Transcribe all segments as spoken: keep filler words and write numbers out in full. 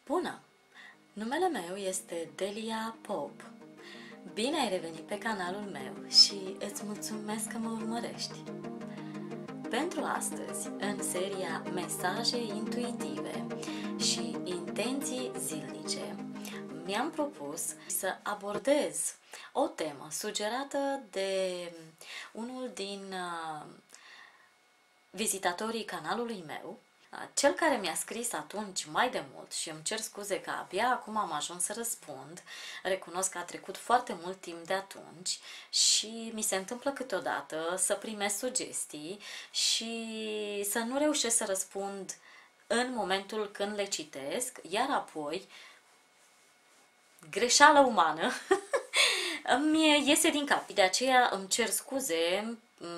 Bună! Numele meu este Delia Pop. Bine ai revenit pe canalul meu și îți mulțumesc că mă urmărești. Pentru astăzi, în seria Mesaje intuitive și intenții zilnice, mi-am propus să abordez o temă sugerată de unul din uh, vizitatorii canalului meu, cel care mi-a scris atunci mai de mult și îmi cer scuze că abia acum am ajuns să răspund. Recunosc că a trecut foarte mult timp de atunci și mi se întâmplă câteodată să primesc sugestii și să nu reușesc să răspund în momentul când le citesc, iar apoi, greșeală umană, îmi iese din cap. De aceea îmi cer scuze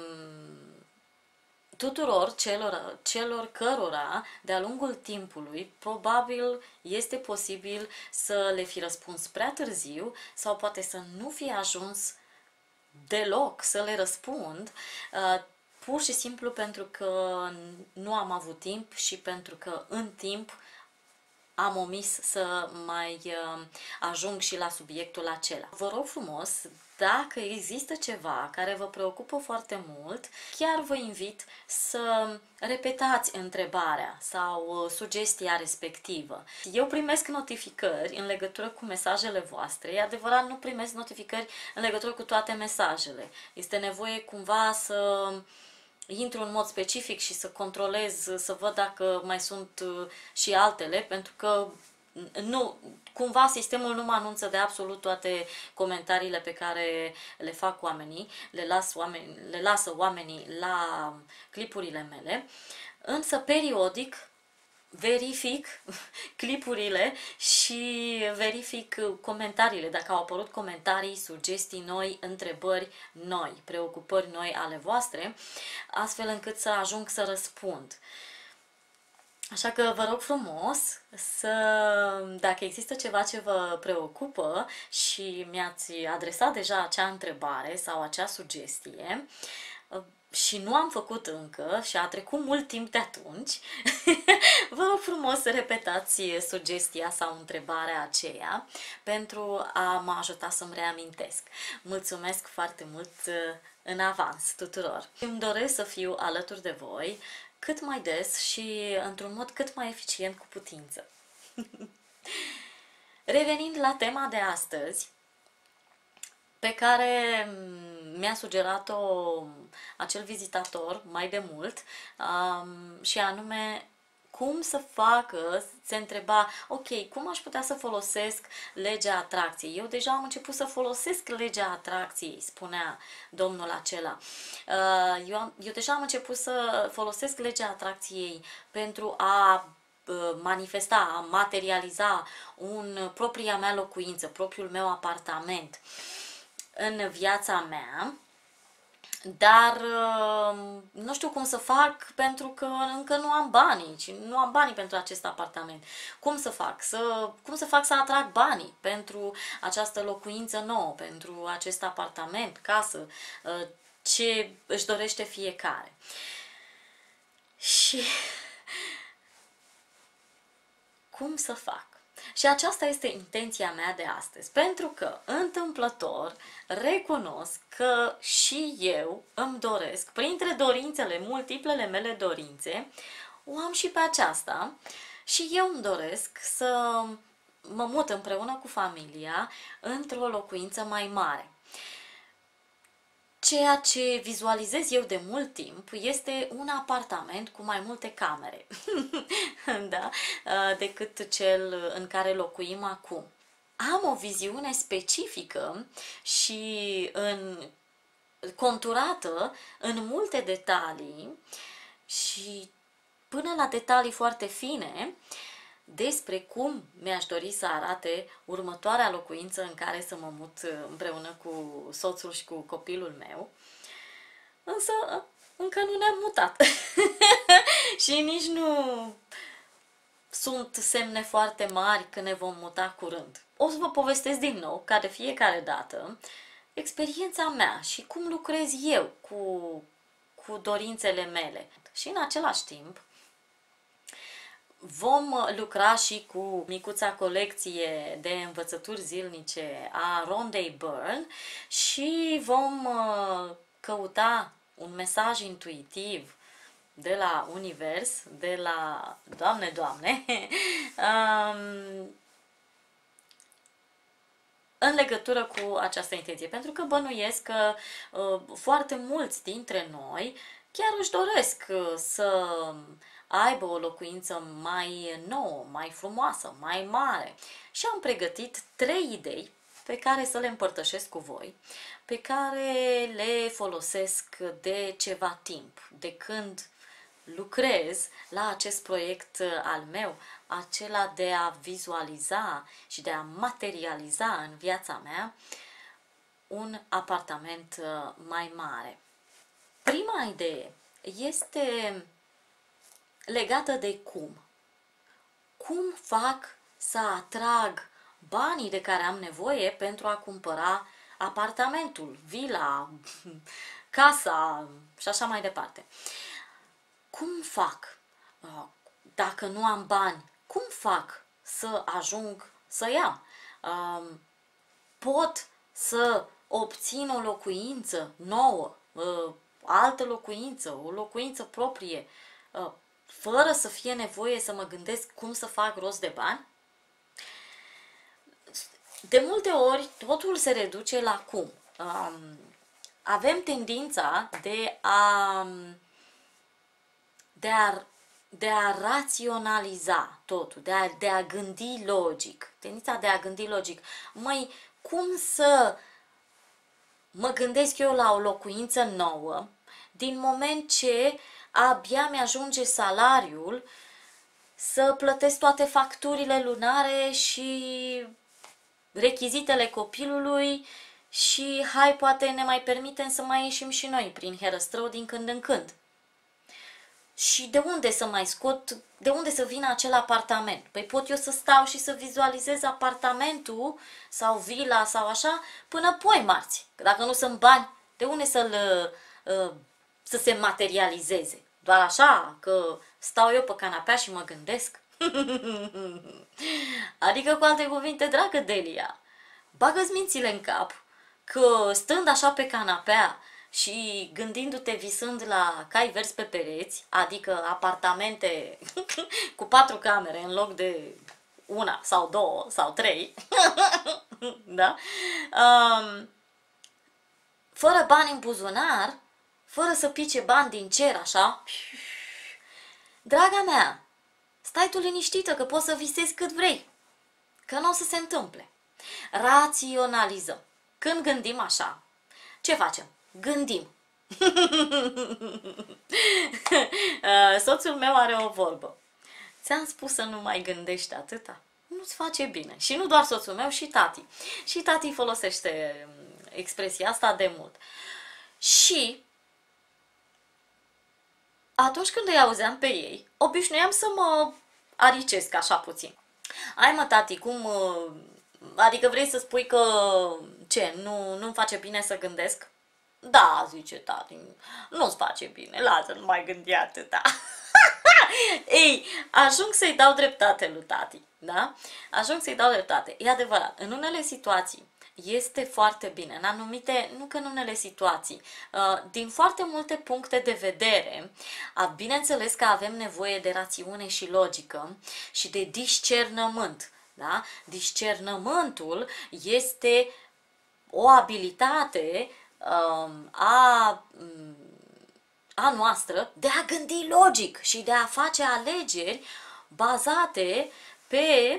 tuturor celor, celor cărora, de-a lungul timpului, probabil este posibil să le fi răspuns prea târziu sau poate să nu fi ajuns deloc să le răspund, pur și simplu pentru că nu am avut timp și pentru că în timp am omis să mai ajung și la subiectul acela. Vă rog frumos, dacă există ceva care vă preocupă foarte mult, chiar vă invit să repetați întrebarea sau sugestia respectivă. Eu primesc notificări în legătură cu mesajele voastre. E adevărat, nu primesc notificări în legătură cu toate mesajele. Este nevoie cumva să intru în mod specific și să controlez, să văd dacă mai sunt și altele, pentru că nu, cumva sistemul nu mă anunță de absolut toate comentariile pe care le fac oamenii, le, las oameni, le lasă oamenii la clipurile mele, însă periodic verific clipurile și verific comentariile, dacă au apărut comentarii, sugestii noi, întrebări noi, preocupări noi ale voastre, astfel încât să ajung să răspund. Așa că vă rog frumos să, dacă există ceva ce vă preocupă și mi-ați adresat deja acea întrebare sau acea sugestie, și nu am făcut încă și a trecut mult timp de atunci, vă rog frumos să repetați sugestia sau întrebarea aceea pentru a mă ajuta să-mi reamintesc. Mulțumesc foarte mult în avans tuturor. Îmi doresc să fiu alături de voi cât mai des și într-un mod cât mai eficient cu putință. Revenind la tema de astăzi, pe care mi-a sugerat-o acel vizitator mai de mult, um, și anume cum să facă, se întreba, ok, cum aș putea să folosesc legea atracției? Eu deja am început să folosesc legea atracției, spunea domnul acela. Uh, eu, am, eu deja am început să folosesc legea atracției pentru a manifesta, a materializa un, propria mea locuință, propriul meu apartament în viața mea, dar nu știu cum să fac pentru că încă nu am banii, nu am banii pentru acest apartament. Cum să fac? Să, cum să fac să atrag banii pentru această locuință nouă, pentru acest apartament, casă, ce își dorește fiecare. Și cum să fac? Și aceasta este intenția mea de astăzi, pentru că, întâmplător, recunosc că și eu îmi doresc, printre dorințele, multiplele mele dorințe, o am și pe aceasta și eu îmi doresc să mă mut împreună cu familia într-o locuință mai mare. Ceea ce vizualizez eu de mult timp este un apartament cu mai multe camere, da? Decât cel în care locuim acum. Am o viziune specifică și în, conturată în multe detalii și până la detalii foarte fine despre cum mi-aș dori să arate următoarea locuință în care să mă mut împreună cu soțul și cu copilul meu. Însă încă nu ne-am mutat și nici nu sunt semne foarte mari că ne vom muta curând. O să vă povestesc din nou, ca de fiecare dată, experiența mea și cum lucrez eu cu, cu dorințele mele. Și în același timp, vom lucra și cu micuța colecție de învățături zilnice a Rhondda Byrne și vom căuta un mesaj intuitiv de la univers, de la Doamne, Doamne, în legătură cu această intenție. Pentru că bănuiesc că foarte mulți dintre noi chiar își doresc să aibă o locuință mai nouă, mai frumoasă, mai mare. Și am pregătit trei idei pe care să le împărtășesc cu voi, pe care le folosesc de ceva timp, de când lucrez la acest proiect al meu, acela de a vizualiza și de a materializa în viața mea un apartament mai mare. Prima idee este legată de cum. Cum fac să atrag banii de care am nevoie pentru a cumpăra apartamentul, vila, casa și așa mai departe. Cum fac? Dacă nu am bani, cum fac să ajung să iau? Pot să obțin o locuință nouă, altă locuință, o locuință proprie, fără să fie nevoie să mă gândesc cum să fac rost de bani? De multe ori, totul se reduce la cum. Avem tendința de a, de a, de a raționaliza totul, de a, de a gândi logic. Tendința de a gândi logic. Măi, cum să mă gândesc eu la o locuință nouă, din moment ce abia mi-ajunge salariul să plătesc toate facturile lunare și rechizitele copilului și hai, poate ne mai permitem să mai ieșim și noi prin Herăstrău din când în când. Și de unde să mai scot, de unde să vină acel apartament? Păi pot eu să stau și să vizualizez apartamentul sau vila sau așa până poi marți. Că dacă nu sunt bani, de unde să-l, să se materializeze? Doar așa că stau eu pe canapea și mă gândesc? Adică, cu alte cuvinte, dragă Delia, bagă-ți mințile în cap că stând așa pe canapea și gândindu-te, visând la cai verzi pe pereți, adică apartamente cu patru camere în loc de una sau două sau trei, da? Um, fără bani în buzunar, fără să pice bani din cer, așa, draga mea, stai tu liniștită că poți să visezi cât vrei, că nu o să se întâmple. Raționalizăm. Când gândim așa, ce facem? Gândim. Soțul meu are o vorbă. Ți-am spus să nu mai gândești atâta? Nu-ți face bine. Și nu doar soțul meu, și tati. Și tati folosește expresia asta de mult. Și atunci când îi auzeam pe ei, obișnuiam să mă aricesc așa puțin. Ai mă, tati, cum... Adică vrei să spui că... Ce? Nu, nu-mi face bine să gândesc? Da, zice tati, nu-ți face bine, lasă, nu mai gândi atâta. Ei, ajung să-i dau dreptate lui tati, da? Ajung să-i dau dreptate. E adevărat, în unele situații este foarte bine, în anumite, nu că în unele situații, din foarte multe puncte de vedere, bineînțeles că avem nevoie de rațiune și logică și de discernământ, da? Discernământul este o abilitate a, a noastră de a gândi logic și de a face alegeri bazate pe,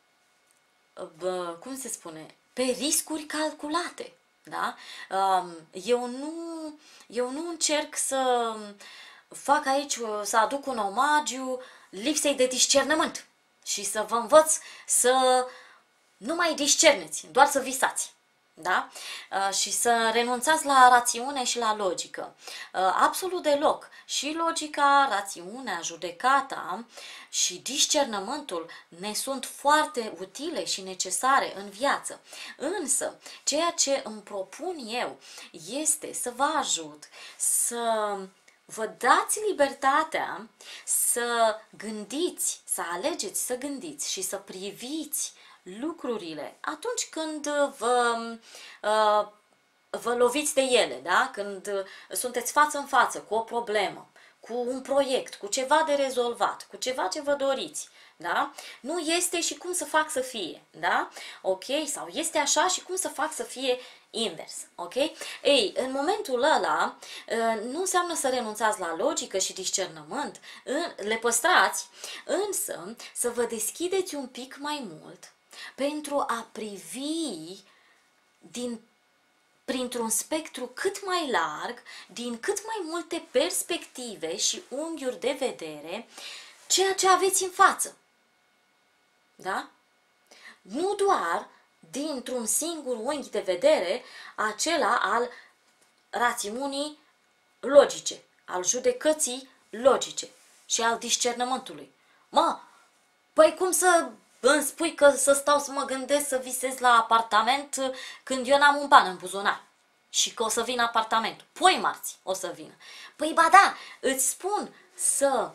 cum se spune, pe riscuri calculate. Da? Eu nu, eu nu încerc să fac aici, să aduc un omagiu lipsei de discernământ și să vă învăț să nu mai discerneți, doar să visați. Da? Și să renunțați la rațiune și la logică. Absolut deloc. Și logica, rațiunea, judecata și discernământul ne sunt foarte utile și necesare în viață. Însă, ceea ce îmi propun eu este să vă ajut să vă dați libertatea să gândiți, să alegeți să gândiți și să priviți lucrurile atunci când vă, uh, vă loviți de ele, da? Când sunteți față în față cu o problemă, cu un proiect, cu ceva de rezolvat, cu ceva ce vă doriți. Da? Nu este și cum să fac să fie, da? Ok? Sau este așa și cum să fac să fie invers, ok? Ei, în momentul ăla, nu înseamnă să renunțați la logică și discernământ, le păstrați, însă să vă deschideți un pic mai mult pentru a privi din printr-un spectru cât mai larg, din cât mai multe perspective și unghiuri de vedere, ceea ce aveți în față. Da? Nu doar dintr-un singur unghi de vedere, acela al rațiunii logice, al judecății logice și al discernământului. Mă, păi cum să îmi spui că să stau să mă gândesc să visez la apartament când eu n-am un ban în buzunar și că o să vină apartamentul? Poi marți o să vină. Păi ba da, îți spun să,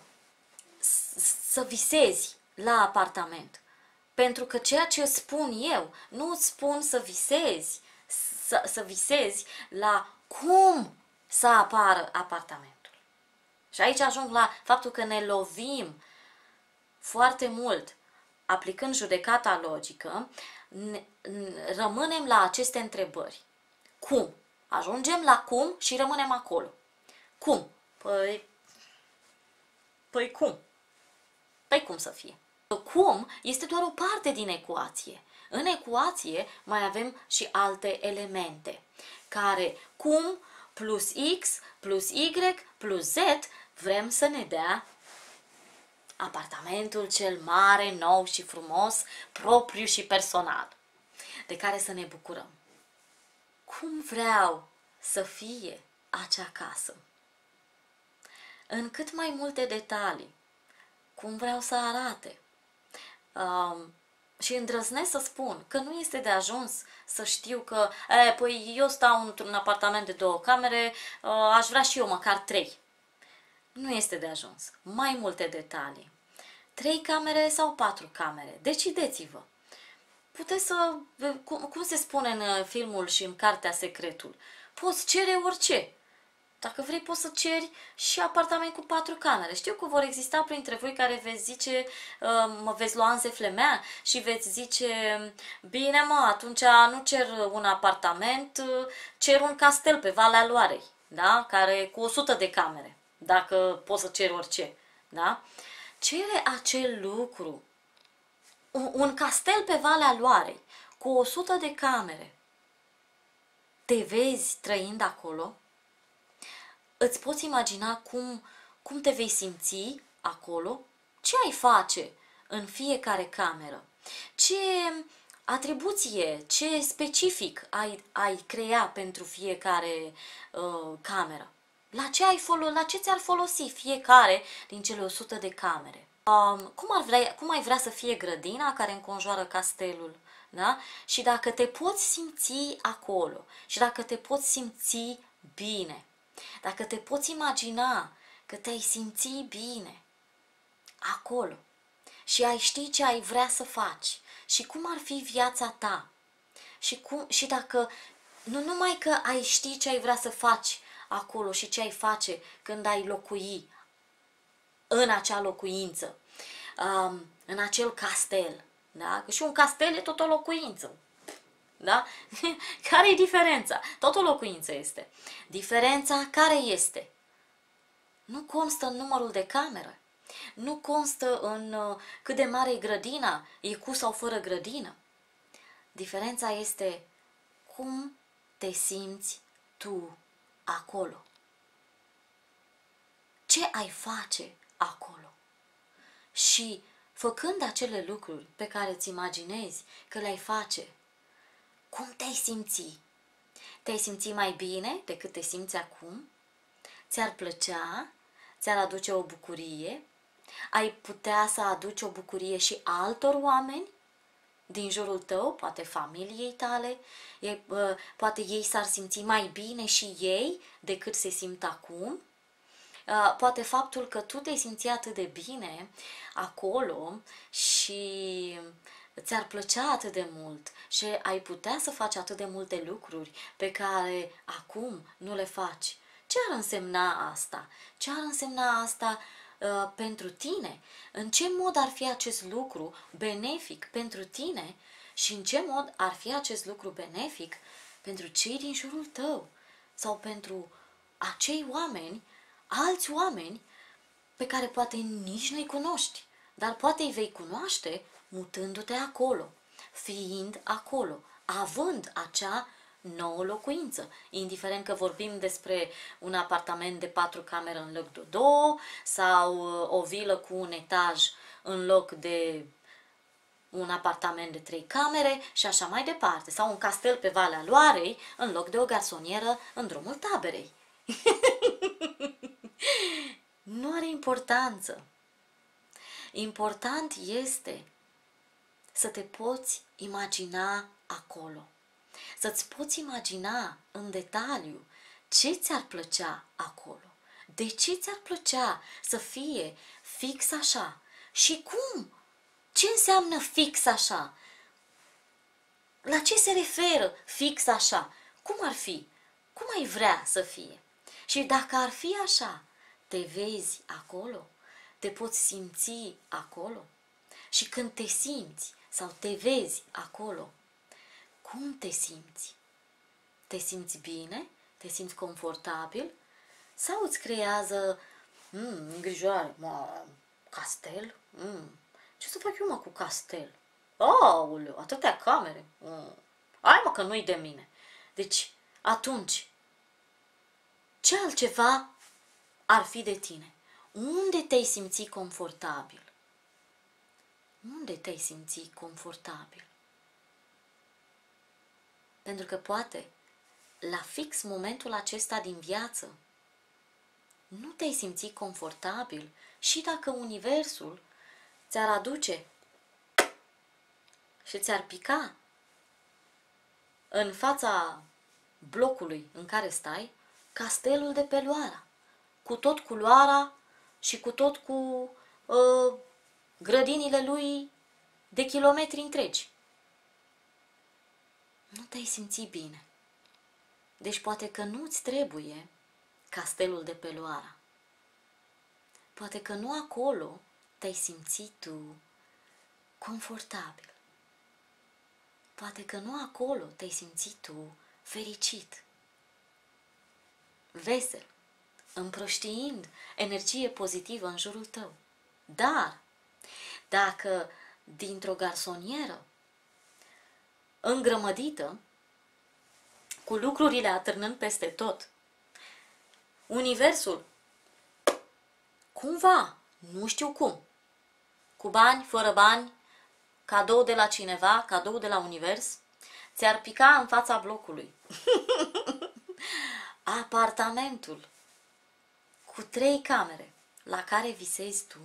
să visezi la apartament. Pentru că ceea ce spun eu, nu îți spun să visezi, să, să visezi la cum să apară apartamentul. Și aici ajung la faptul că ne lovim foarte mult aplicând judecata logică, ne, rămânem la aceste întrebări. Cum? Ajungem la cum și rămânem acolo. Cum? Păi, păi cum? Păi cum să fie? Cum este doar o parte din ecuație. În ecuație mai avem și alte elemente, care cum plus x plus y plus z vrem să ne dea apartamentul cel mare, nou și frumos, propriu și personal, de care să ne bucurăm. Cum vreau să fie acea casă? În cât mai multe detalii. Cum vreau să arate? Um, și îndrăznesc să spun că nu este de ajuns să știu că, e, păi eu stau într-un apartament de două camere, uh, aș vrea și eu măcar trei. Nu este de ajuns. Mai multe detalii. Trei camere sau patru camere? Decideți-vă. Puteți să, cum, cum se spune în filmul și în cartea Secretul, poți cere orice. Dacă vrei, poți să ceri și apartament cu patru camere. Știu că vor exista printre voi care veți zice, mă veți lua în zeflemea și veți zice, bine mă, atunci nu cer un apartament, cer un castel pe Valea Loarei, da? Care cu o sută de camere, dacă poți să ceri orice. Da? Cere acel lucru, un, un castel pe Valea Loarei, cu o sută de camere. Te vezi trăind acolo? Îți poți imagina cum, cum te vei simți acolo? Ce ai face în fiecare cameră? Ce atribuție, ce specific ai, ai crea pentru fiecare uh, cameră? La ce, ai folo- la ce ți-ar folosi fiecare din cele o sută de camere? Um, cum, ar vrea, cum ai vrea să fie grădina care înconjoară castelul? Da? Și dacă te poți simți acolo și dacă te poți simți bine, dacă te poți imagina că te-ai simți bine acolo și ai ști ce ai vrea să faci și cum ar fi viața ta și, cum, și dacă nu numai că ai ști ce ai vrea să faci acolo și ce ai face când ai locui în acea locuință, um, în acel castel, da? Că și un castel e tot o locuință. Da? Care e diferența? Tot o locuință este. Diferența care este? Nu constă în numărul de camere. Nu constă în uh, cât de mare e grădina, e cu sau fără grădină. Diferența este cum te simți tu acolo. Ce ai face acolo? Și făcând acele lucruri pe care îți imaginezi că le-ai face, cum te-ai simți? Te-ai simți mai bine decât te simți acum? Ți-ar plăcea? Ți-ar aduce o bucurie? Ai putea să aduci o bucurie și altor oameni din jurul tău, poate familiei tale? E, poate ei s-ar simți mai bine și ei decât se simt acum? Uh, poate faptul că tu te simți atât de bine acolo și ți-ar plăcea atât de mult și ai putea să faci atât de multe lucruri pe care acum nu le faci. Ce ar însemna asta? Ce ar însemna asta uh, pentru tine? În ce mod ar fi acest lucru benefic pentru tine și în ce mod ar fi acest lucru benefic pentru cei din jurul tău sau pentru acei oameni, alți oameni pe care poate nici nu-i cunoști, dar poate îi vei cunoaște mutându-te acolo, fiind acolo, având acea nouă locuință, indiferent că vorbim despre un apartament de patru camere în loc de două sau o vilă cu un etaj în loc de un apartament de trei camere și așa mai departe, sau un castel pe Valea Loarei în loc de o garsonieră în drumul taberei. Nu are importanță. Important este să te poți imagina acolo. Să-ți poți imagina în detaliu ce ți-ar plăcea acolo. De ce ți-ar plăcea să fie fix așa? Și cum? Ce înseamnă fix așa? La ce se referă fix așa? Cum ar fi? Cum ai vrea să fie? Și dacă ar fi așa, te vezi acolo? Te poți simți acolo? Și când te simți sau te vezi acolo, cum te simți? Te simți bine? Te simți confortabil? Sau îți creează mm, îngrijoare? Mă, castel? Mm, ce să fac eu, mă, cu castel? Aoleu, atâtea camere. Mm. Hai, mă, că nu-i de mine. Deci, atunci, ce altceva ar fi de tine? Unde te-ai simți confortabil? Unde te-ai simți confortabil? Pentru că poate, la fix momentul acesta din viață, nu te-ai simți confortabil și dacă universul ți-ar aduce și ți-ar pica în fața blocului în care stai castelul de pe Loara, cu tot culoarea și cu tot cu uh, grădinile lui de kilometri întregi. Nu te-ai simți bine. Deci poate că nu-ți trebuie castelul de pe Loara. Poate că nu acolo te-ai simțit tu confortabil. Poate că nu acolo te-ai simțit tu fericit, vesel, împrăștiind energie pozitivă în jurul tău. Dar, dacă dintr-o garsonieră îngrămădită, cu lucrurile atârnând peste tot, universul, cumva, nu știu cum, cu bani, fără bani, cadou de la cineva, cadou de la univers, ți-ar pica în fața blocului apartamentul cu trei camere la care visezi tu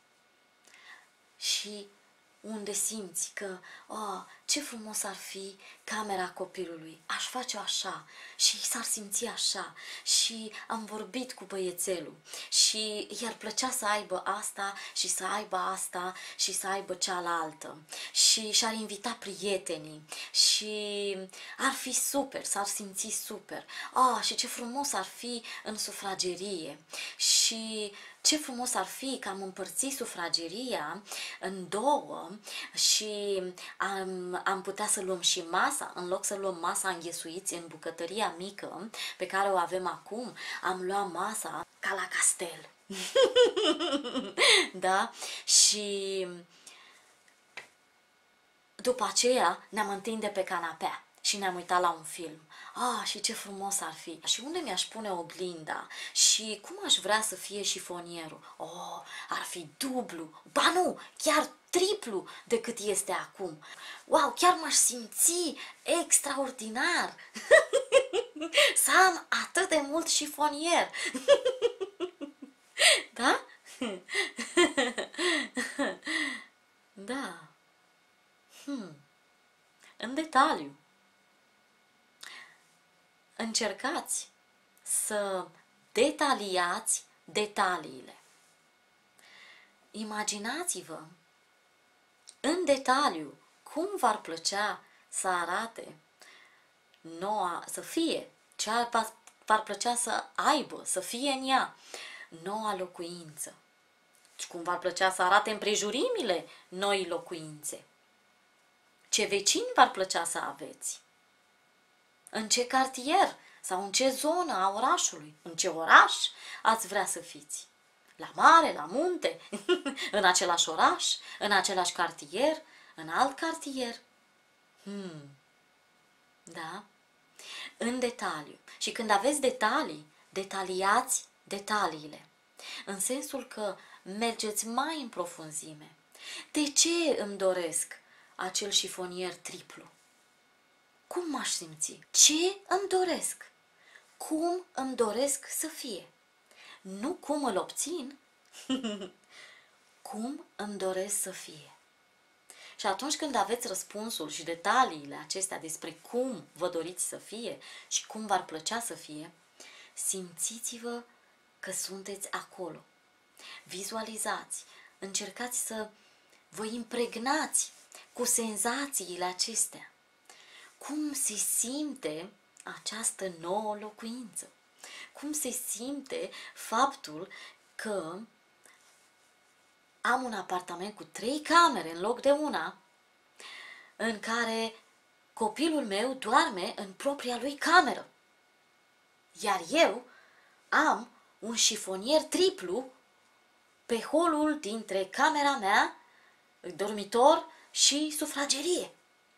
și unde simți că, oh, ce frumos ar fi camera copilului, aș face-o așa și s-ar simți așa și am vorbit cu băiețelul și i-ar plăcea să aibă asta și să aibă asta și să aibă cealaltă și și-ar invita prietenii și ar fi super, s-ar simți super, ah, și ce frumos ar fi în sufragerie și ce frumos ar fi că am împărțit sufrageria în două și am, am putea să luăm și masa, în loc să luăm masa înghesuiți în bucătăria mică pe care o avem acum, am luat masa ca la castel. Da? Și după aceea ne-am întinde pe canapea și ne-am uitat la un film. Ah, și ce frumos ar fi! Și unde mi-aș pune oglinda? Și cum aș vrea să fie șifonierul? Oh, ar fi dublu, ba nu, chiar triplu decât este acum. Wow, chiar m-aș simți extraordinar să am atât de mult șifonier. Da? Da. Hmm. În detaliu. Încercați să detaliați detaliile. Imaginați-vă în detaliu cum v-ar plăcea să arate noua, să fie, ce v-ar plăcea să aibă, să fie în ea noua locuință. Și cum v-ar plăcea să arate împrejurimile noi locuințe. Ce vecini v-ar plăcea să aveți? În ce cartier sau în ce zonă a orașului? În ce oraș ați vrea să fiți? La mare, la munte, în același oraș, în același cartier, în alt cartier? Hmm. Da? În detaliu. Și când aveți detalii, detaliați detaliile. În sensul că mergeți mai în profunzime. De ce îmi doresc acel șifonier triplu? Cum m-aș simți? Ce îmi doresc? Cum îmi doresc să fie? Nu cum îl obțin, cum îmi doresc să fie. Și atunci când aveți răspunsul și detaliile acestea despre cum vă doriți să fie și cum v-ar plăcea să fie, simțiți-vă că sunteți acolo. Vizualizați, încercați să vă impregnați cu senzațiile acestea. Cum se simte această nouă locuință? Cum se simte faptul că am un apartament cu trei camere în loc de una, în care copilul meu doarme în propria lui cameră, iar eu am un șifonier triplu pe holul dintre camera mea, dormitor și sufragerie.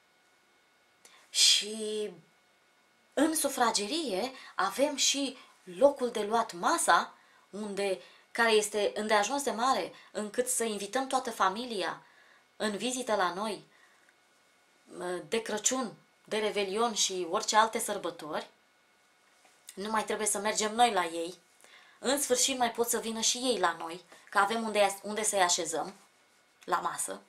Și în sufragerie avem și locul de luat masa, unde, care este îndeajuns de mare încât să invităm toată familia în vizită la noi de Crăciun, de Revelion și orice alte sărbători. Nu mai trebuie să mergem noi la ei. În sfârșit mai pot să vină și ei la noi, că avem unde, unde să-i așezăm la masă.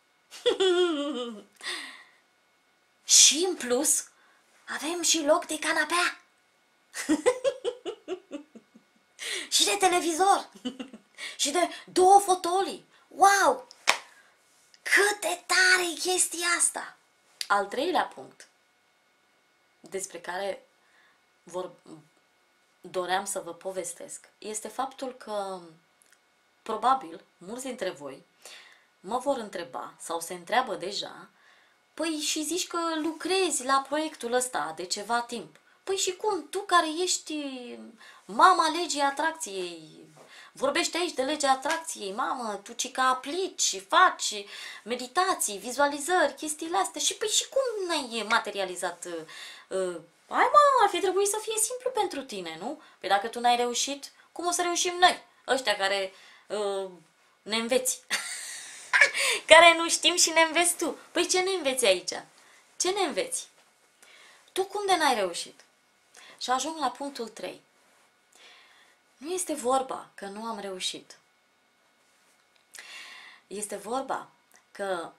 Și în plus avem și loc de canapea. Și de televizor. Și de două fotolii. Wow! Cât de tare e chestia asta! Al treilea punct despre care vor, doream să vă povestesc este faptul că probabil mulți dintre voi mă vor întreba sau se întreabă deja: păi și zici că lucrezi la proiectul ăsta de ceva timp. Păi și cum? Tu care ești mama legii atracției, vorbești aici de legea atracției, mamă, tu ci că aplici și faci meditații, vizualizări, chestiile astea. Și păi și cum n-ai materializat? Uh, hai mă, ar fi trebuit să fie simplu pentru tine, nu? Păi dacă tu n-ai reușit, cum o să reușim noi, ăștia care uh, ne înveți? Care nu știm și ne înveți tu. Păi ce ne înveți aici? Ce ne înveți? Tu cum de n-ai reușit? Și ajung la punctul trei. Nu este vorba că nu am reușit. Este vorba că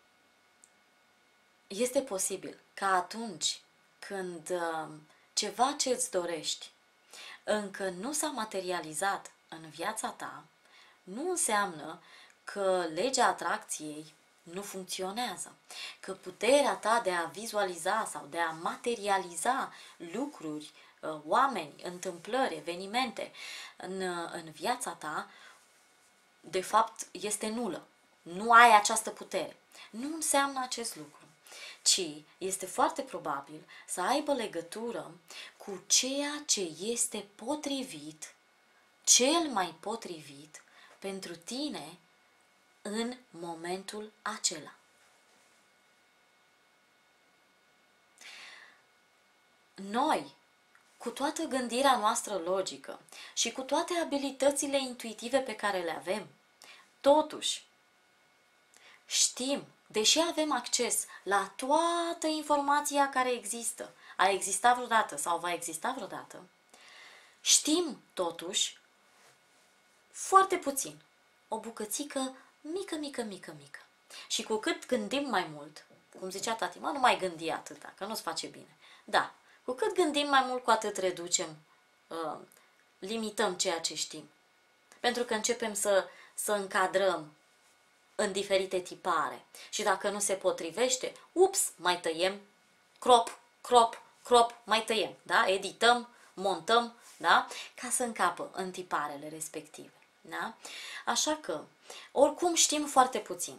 este posibil ca atunci când uh, ceva ce îți dorești încă nu s-a materializat în viața ta, nu înseamnă că legea atracției nu funcționează, că puterea ta de a vizualiza sau de a materializa lucruri, oameni, întâmplări, evenimente în, în viața ta, de fapt, este nulă. Nu ai această putere. Nu înseamnă acest lucru, ci este foarte probabil să aibă legătură cu ceea ce este potrivit, cel mai potrivit pentru tine în momentul acela. Noi, cu toată gândirea noastră logică și cu toate abilitățile intuitive pe care le avem, totuși știm, deși avem acces la toată informația care există, a existat vreodată sau va exista vreodată, știm totuși foarte puțin, o bucățică mică, mică, mică, mică. Și cu cât gândim mai mult, cum zicea tati, mă, nu mai gândi atâta, că nu-ți face bine. Da, cu cât gândim mai mult, cu atât reducem, uh, limităm ceea ce știm. Pentru că începem să, să încadrăm în diferite tipare. Și dacă nu se potrivește, ups, mai tăiem, crop, crop, crop, mai tăiem, da? Edităm, montăm, da? Ca să încapă în tiparele respective, da? Așa că, oricum știm foarte puțin.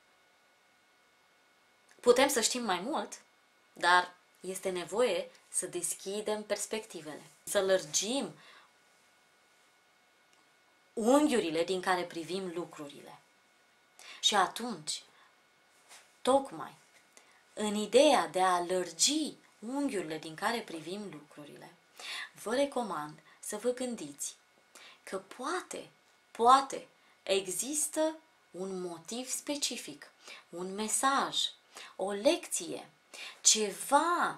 Putem să știm mai mult, dar este nevoie să deschidem perspectivele, să lărgim unghiurile din care privim lucrurile. Și atunci, tocmai, în ideea de a lărgi unghiurile din care privim lucrurile, vă recomand să vă gândiți că poate, poate există un motiv specific, un mesaj, o lecție, ceva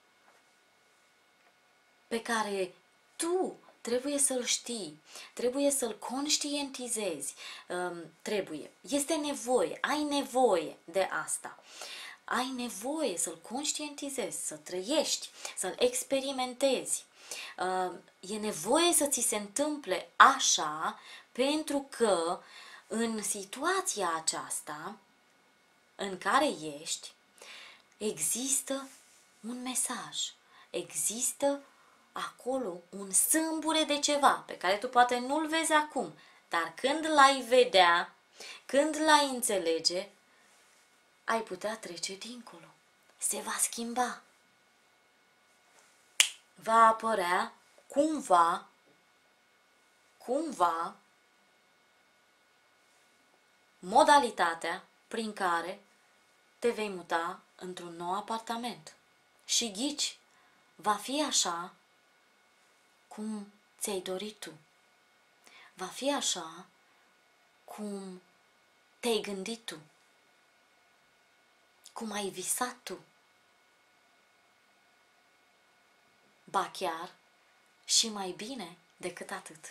pe care tu trebuie să-l știi, trebuie să-l conștientizezi, trebuie, este nevoie, ai nevoie de asta. Ai nevoie să-l conștientizezi, să trăiești, să-l experimentezi. E nevoie să ți se întâmple așa pentru că în situația aceasta în care ești, există un mesaj, există acolo un sâmbure de ceva pe care tu poate nu-l vezi acum, dar când l-ai vedea, când l-ai înțelege, ai putea trece dincolo. Se va schimba. Va apărea cumva, cumva, modalitatea prin care te vei muta într-un nou apartament. Și ghici, va fi așa cum ți-ai dorit tu. Va fi așa cum te-ai gândit tu. Cum ai visat tu. Ba chiar și mai bine decât atât.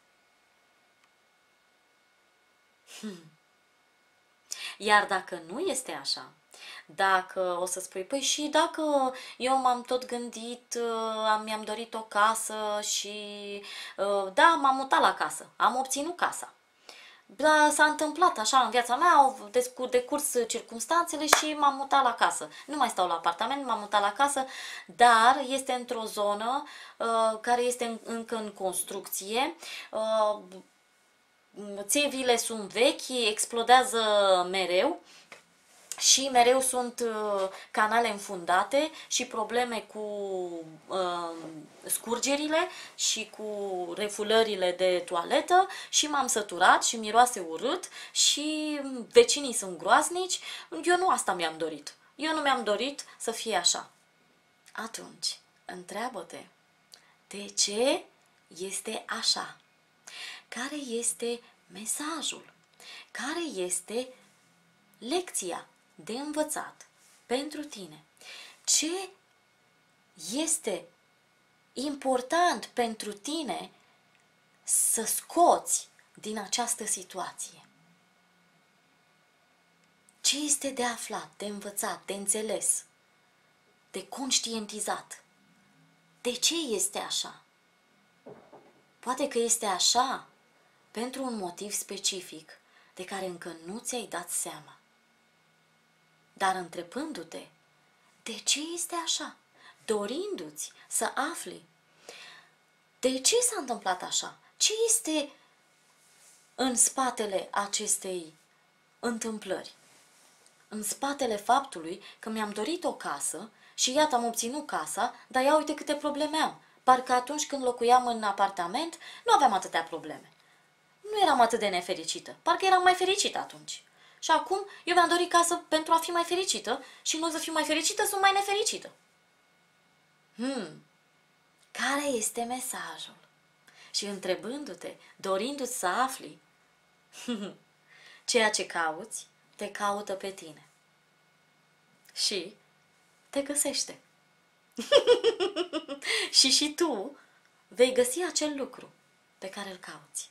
Hmm. Iar dacă nu este așa, dacă o să spui, păi și dacă eu m-am tot gândit, mi-am dorit o casă și da, m-am mutat la casă, am obținut casa. Da, s-a întâmplat așa în viața mea, au decurs circumstanțele și m-am mutat la casă. Nu mai stau la apartament, m-am mutat la casă, dar este într-o zonă uh, care este în, încă în construcție. Uh, țevile sunt vechi, explodează mereu. Și mereu sunt uh, canale înfundate și probleme cu uh, scurgerile și cu refulările de toaletă și m-am săturat și miroase urât și vecinii sunt groaznici. Eu nu asta mi-am dorit. Eu nu mi-am dorit să fie așa. Atunci, întreabă-te, de ce este așa? Care este mesajul? Care este lecția de învățat pentru tine? Ce este important pentru tine să scoți din această situație? Ce este de aflat, de învățat, de înțeles, de conștientizat? De ce este așa? Poate că este așa pentru un motiv specific de care încă nu ți-ai dat seama. Dar întrebându-te, de ce este așa? Dorindu-ți să afli de ce s-a întâmplat așa? Ce este în spatele acestei întâmplări? În spatele faptului că mi-am dorit o casă și iată am obținut casa, dar ia uite câte probleme am. Parcă atunci când locuiam în apartament nu aveam atâtea probleme. Nu eram atât de nefericită, parcă eram mai fericită atunci. Și acum eu mi-am dorit casă pentru a fi mai fericită și în loc să fiu mai fericită, sunt mai nefericită. Hmm, care este mesajul? Și întrebându-te, dorindu-ți să afli, ceea ce cauți, te caută pe tine. Și te găsește. și și tu vei găsi acel lucru pe care îl cauți.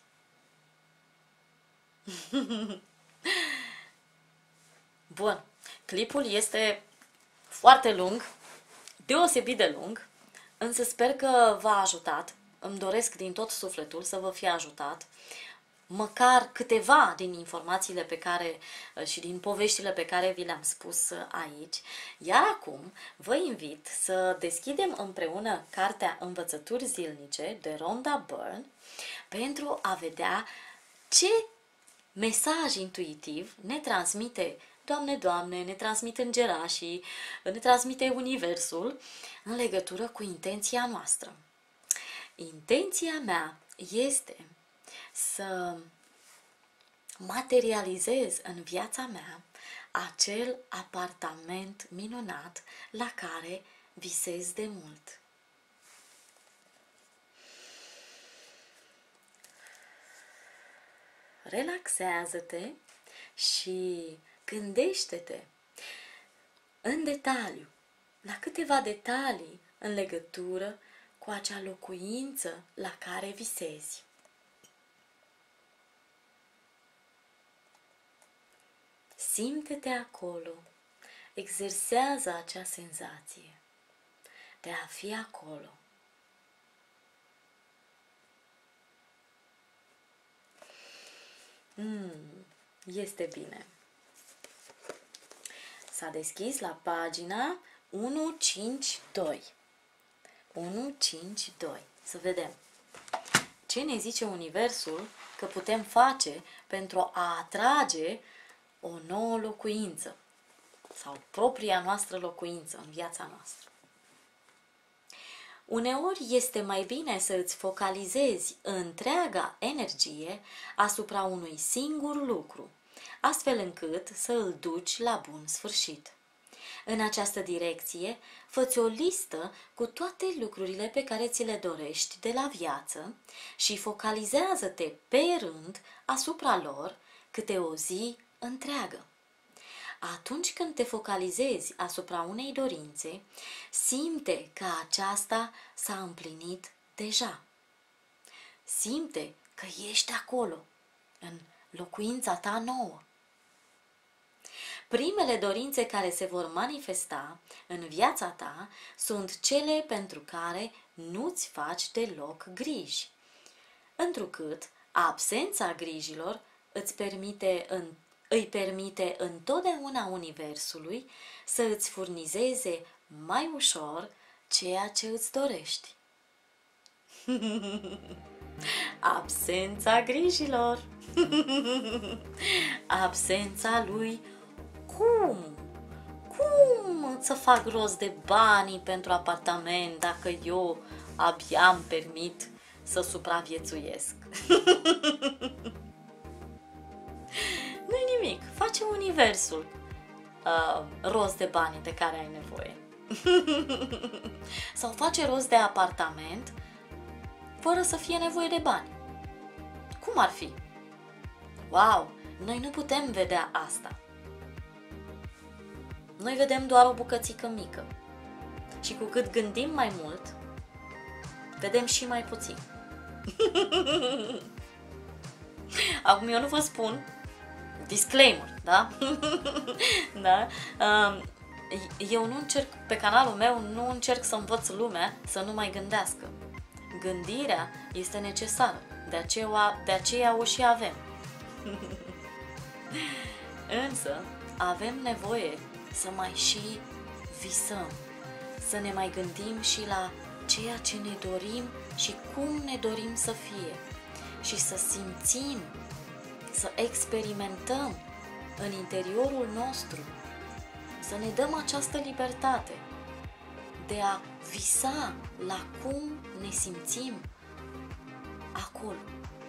Bun, clipul este foarte lung, deosebit de lung, însă sper că v-a ajutat. Îmi doresc din tot sufletul să vă fie ajutat. măcar câteva din informațiile pe care și din poveștile pe care vi le-am spus aici. Iar acum vă invit să deschidem împreună cartea Învățături zilnice de Rhonda Byrne pentru a vedea ce mesaj intuitiv ne transmite Doamne, Doamne, ne transmite îngerașii, ne transmite Universul în legătură cu intenția noastră. Intenția mea este să materializez în viața mea acel apartament minunat la care visez de mult. Relaxează-te și gândește-te în detaliu, la câteva detalii în legătură cu acea locuință la care visezi. Simte-te acolo, exersează acea senzație de a fi acolo. Mm, este bine. S-a deschis la pagina unu cinci doi. unu cinci doi. Să vedem ce ne zice Universul că putem face pentru a atrage o nouă locuință sau propria noastră locuință în viața noastră. Uneori este mai bine să îți focalizezi întreaga energie asupra unui singur lucru, astfel încât să îl duci la bun sfârșit. În această direcție, fă-ți o listă cu toate lucrurile pe care ți le dorești de la viață și focalizează-te pe rând asupra lor câte o zi întreagă. Atunci când te focalizezi asupra unei dorințe, simte că aceasta s-a împlinit deja. Simte că ești acolo, în locuința ta nouă. Primele dorințe care se vor manifesta în viața ta sunt cele pentru care nu-ți faci deloc griji, întrucât absența grijilor îți permite în îi permite întotdeauna Universului să îți furnizeze mai ușor ceea ce îți dorești. Absența grijilor. Absența lui cum? Cum să fac rost de banii pentru apartament dacă eu abia îmi permit să supraviețuiesc? Nu-i nimic, face Universul uh, rost de banii de care ai nevoie. Sau face rost de apartament fără să fie nevoie de bani. Cum ar fi? Wow, noi nu putem vedea asta. Noi vedem doar o bucățică mică. Și cu cât gândim mai mult, vedem și mai puțin. Acum eu nu vă spun disclaimer, da? Da? Eu nu încerc, pe canalul meu, nu încerc să învăț lumea să nu mai gândească. Gândirea este necesară, de aceea, de aceea o și avem. Însă, avem nevoie să mai și visăm, să ne mai gândim și la ceea ce ne dorim și cum ne dorim să fie și să simțim, să experimentăm în interiorul nostru, să ne dăm această libertate de a visa la cum ne simțim acolo.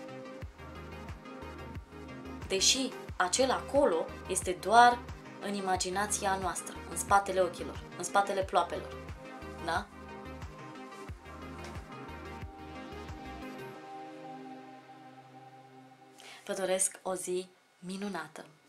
Deși acel acolo este doar în imaginația noastră, în spatele ochilor, în spatele ploapelor. Da? Vă doresc o zi minunată!